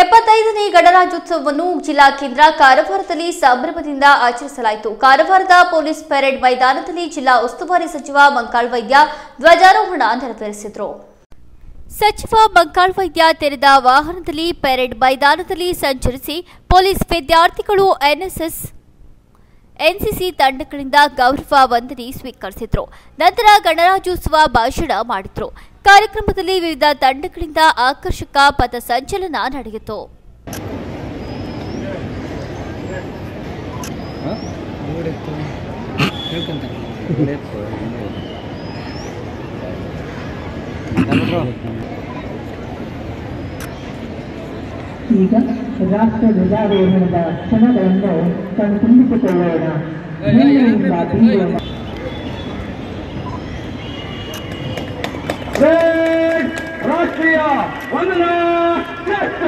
75ನೇ ಗಣರಾಜ್ಯೋತ್ಸವವನ್ನು ಜಿಲ್ಲಾ ಕೇಂದ್ರ ಕಾರವಾರದಲ್ಲಿ ಸಂಭ್ರಮದಿಂದ ಆಚರಿಸಲಾಯಿತು. ಕಾರವಾರದ ಪೊಲೀಸ್ ಪರೇಡ್ ಮೈದಾನದಲ್ಲಿ ಜಿಲ್ಲಾ ಉಸ್ತುವಾರಿ ಸಚಿವ ಮಂಕಾಳ್ ವೈದ್ಯ ಧ್ವಜಾರೋಹಣ ನೆರವೇರಿಸಿದರು. ಸಚಿವ ಮಂಕಾಳ್ ವೈದ್ಯ ತೆರೆದ ವಾಹನದಲ್ಲಿ ಪರೇಡ್ ಮೈದಾನದಲ್ಲಿ ಸಂಚರಿಸಿ ಪೊಲೀಸ್ ವಿದ್ಯಾರ್ಥಿಗಳು ಎನ್ಸಿಸಿ ತಂಡಗಳಿಂದ ಗೌರವ ವಂದನೆ ಸ್ವೀಕರಿಸಿದರು. ನಂತರ ಗಣರಾಜ್ಯೋತ್ಸವ ಭಾಷಣ ಮಾಡಿದರು. ಕಾರ್ಯಕ್ರಮದಲ್ಲಿ ವಿವಿಧ ತಂಡಗಳಿಂದ ಆಕರ್ಷಕ ಪಥಸಂಚಲನ ನಡೆಯಿತು. ಈಗ ರಾಷ್ಟ್ರ ಧ್ವಜಾರೋಹಣದ ಕ್ಷಣಗಳನ್ನು ಕಣ್ತುಂಬಿಸಿಕೊಳ್ಳೋಣ. ರಾಷ್ಟ್ರೀಯ ವಂದನಾ ಶ್ರೇಷ್ಠ.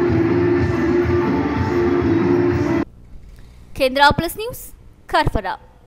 केंद्र प्लस न्यूज़, कारावार।